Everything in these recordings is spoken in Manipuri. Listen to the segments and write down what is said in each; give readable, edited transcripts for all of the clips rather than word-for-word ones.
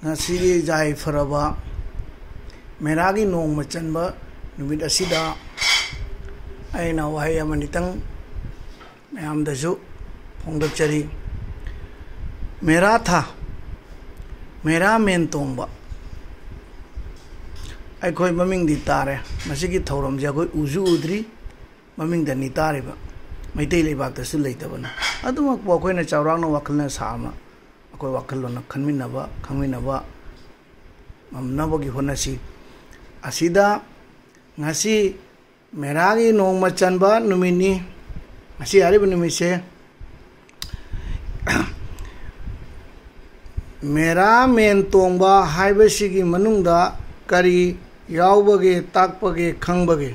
ngasi jai faraba Meragi Nonngma Chanba Numit asida aina wahai amanitang mayam dasu phongdakchari mera tha mera men tongba ai khoi maming di tare masigi Thouram ja khoi uju udri maming da ni tare ba maitei leibak da su leitabana aduma ko khoi na chawrang na wakhalna sama akoi wakhalona khanminaba khangminaba mamnabagi honasi asida ngasi Meragi Nonngma Chanba numini ngasi hariba numise mera men tongba haibasigi manungda kari yaubage takpage khangbage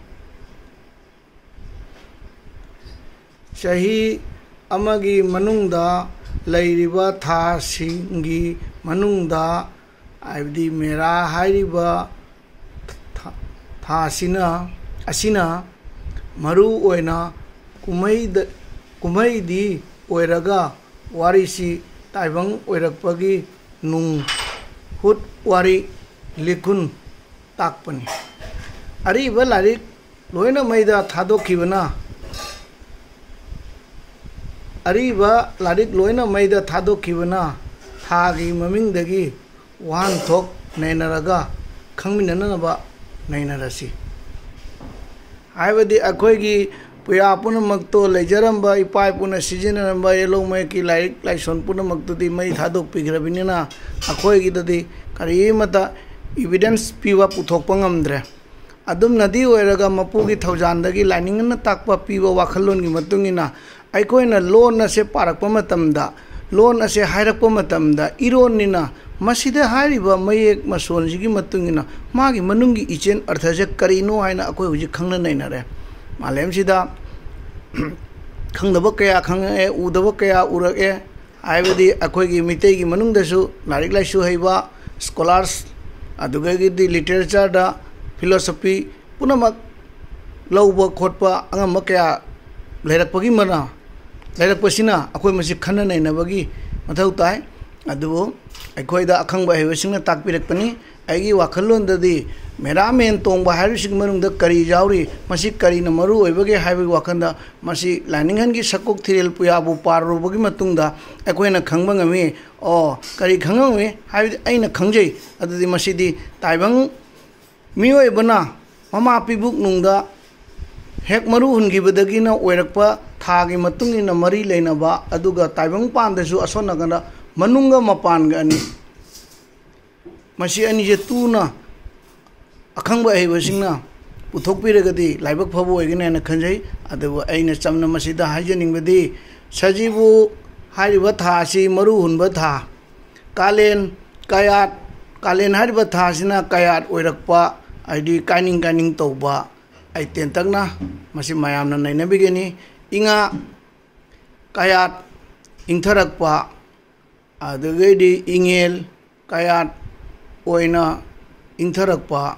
chahi amagi manungda leiriba tha singi manungda aibdi mera hairiba tha asina maru oina kumai di oiraga warisi taibang oirakpagi nung hut wari likun takpani ariba larik loina maida thadokibana ariba larik loina maida thadokibana thagi mamingdagi wan thok nainaraga khangminanaba nainarasi haibadi akoigi puya punamakto leijaramba ipai puna sizinaramba Yelhou Mayek laik laison punamakto di mai thadok pigrabinina akoigi dadi karimata evidence piwa puthokpa ngamdre adum nadi oiraga mapugi Thaujandagi Laininghan takpa piwa wakhalon gi matungina aikoina loan ase parakpa matamda loan ase hairakpa matamda ironina masida hariba Mayek masonjigi matungina magi manungi ichen arthaje karino haina akoi huji khangna nainare malem sida khangdaba kaya khange udaba kaya urake aibadi akoi gi mitei gi manungdasu larik laisu heiba scholars adugagi di literature da philosophy punamak lauba khotpa angam kaya leirakpagi mana leirakpasina akoi masi khanna nainabagi mathau tai adubo aikoida akhangba hebasingna takpirakpani aigi wakhalondadi mera men tongba harisig manungda kari jauri masi kari na maru oibage haibi wakanda masi Laininghan gi sakok thirel puyabu parubagi matungda akoina khangba ngami o kari khangami haibi aina khangjei adudi masidi taibang mioi bana mama pibuk nungda hek maru hungibadagi na oirakpa thagi matungina mari leinaba aduga taibang pandasu asonagana manunga mapanga ani masi ani je tuna akhangba hebasingna puthokpiragadi laibak phabu oigina na khanjai adu aina chamna masida haijaningbadi sajibu hariba tha si maru hunba tha kalen hariba tha sina kayat oirakpa aidi kaning tawba ai tentakna masi mayamna nainabigeni inga kayat ingtharakpa adugadi ingel kayat oina ingtharakpa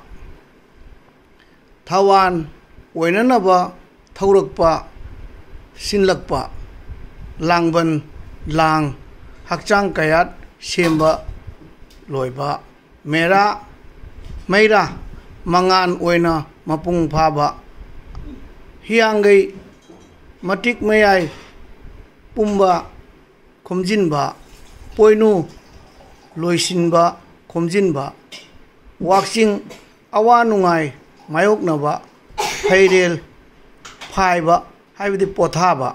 thawan oinanaba thaurakpa sinlakpa langban lang hakchang kayat semba loiba mera maira mangan oina mapung phaba hiangai matik mayai pumba khomjinba poinu loisinba khomjinba wakching awa nungai mayoknaba phairel phaiba haibidi pothaba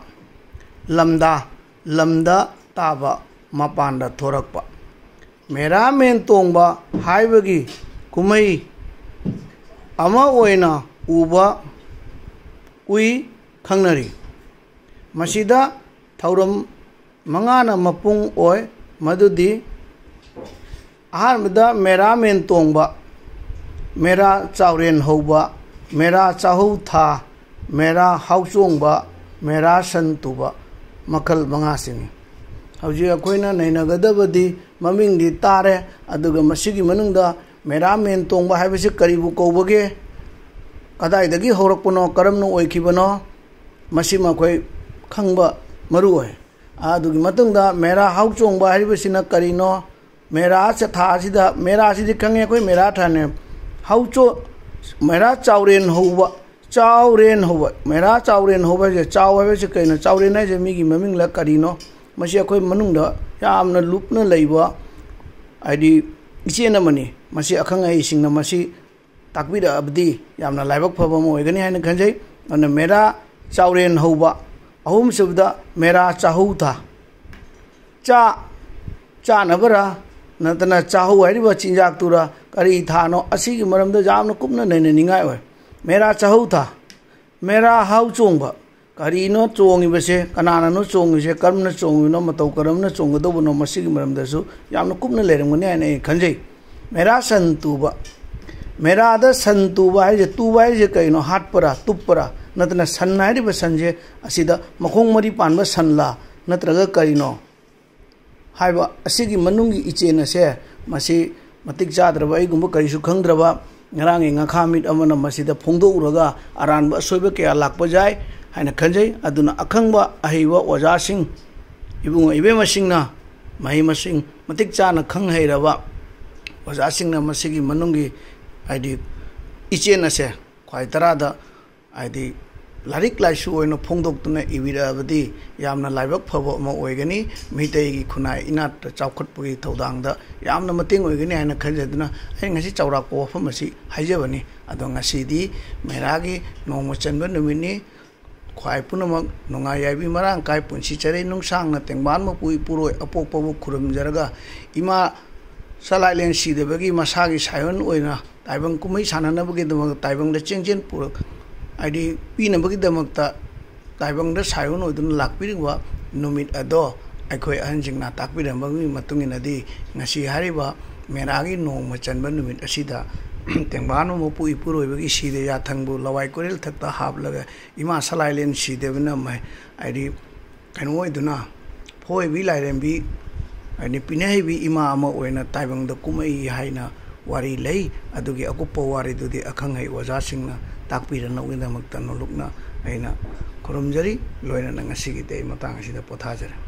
lamda taba mapanda thorakpa mera men tongba haibagi kumai ama oina uba ui khangnari masida Thouram mangana mapung oi madudi ahamda mera men tongba mera chawren hoba mera chahou tha mera hauchongba mera santuba makal mangasini hauji akoina nainagadabadi maming di tare aduga masigi manungda mera men tongba haibasi karibu kobage kadaidagi horakpuno karamno oikibano masima khoi khangba maru oi adugi matungda mera hauchongba haribasina karino मेरा से था सिदा मेरा सिदि खंगे कोई मेरा थाने हाउचो मेरा चावरेन होबा चावरेन होबा मेरा चावरेन होबा जे चाव है से कइनो चावरेन है जे मिगी ममिंग ल करिनो मसी अखोय मनुंग द यामना लुपना लैबा आइदि इचेन मनी मसी अखंग है सिंगना मसी ताकबिदा अबदी यामना लाइबक फबा म ओइगनि हाइन खंजै अन मेरा चावरेन होबा अहुम सबदा मेरा चाहू था चा नबरा नतना चाहू है चिंजाक तुरा करी थानो असी मरमद जामन कुपन नैन निगाय होय मेरा चाहू था मेरा हाउ चोंग करीनो चोंगिबसे कनानानो चोंगिसे कर्मन चोंगिनो मतौ करमन चोंगदोबनो मसिगी मरमदसु यामन कुपन लेरंगने आने खंजै मेरा संतुबा मेरा द संतुबा है तुबा है कइनो हाटपरा तुपरा नतना सन है सनजे असिदा मखोंग मरी पानबा सनला नत्रगा करिनो हाइबा असिगी मनुंगी इचेन से मसी मतिक चाद्रबा अइगुंबा करिसु खंगद्रबा ngrangi ngakha mit amana masida phongdo uraga aranba soiba kya lakpa jai haina khanjai aduna akhangba ahiwa oja sing ibungo ibe masingna mahi masing matik chana khang hairaba oja singna masigi manungi aidi ichena se khwai tarada aidi लारिक लाइसु ओइनो फोंदोक्तुना इबिराबदी यामना लाइबक फबो म ओइगनी मितेगी खुनाय इनात चावखटपुगी थौदांगदा यामना मतेंग ओइगनी हाइना खंजदुना ai ngasi चावराको वफम मसी हाइजबनी अदो ngasiदी मेरागी नोंगमा चनबा नुमिनि ख्वाइ पुनमक नोंगा याबी मरांग काय पुंसी चरे नुंगसांगना तेंगबान म पुइ पुरोय अपोकपबु खुरमजरगा इमा सलाइलेन सिदेबगी मसागी सायन ओइना ताइबंग कुमै साननबगी दमग ताइबंगदा चेंजेन पुरक आइदि पीनबगीदमक्ता ताइबंगदा सायन ओइदुन लाकपिरिबा नुमित अदो अखोय अहनजिंगना ताकपिरमबगी मतुंगिनदी ngasi hariba meragi nongma chanba numit asida tengbano mo pui puroibagi side ya thangbu lawai korel thakta hablaga ima salailen sidebna mai aidi kanoi duna phoi bi lairembi ani pinai bi ima ama oina taibangda kumai haina wari lei adugi akupo wari dudi akhangai oja singna takpirana uindamakta nolukna aina khoromjari loina ngasigi dei matang asida pothajara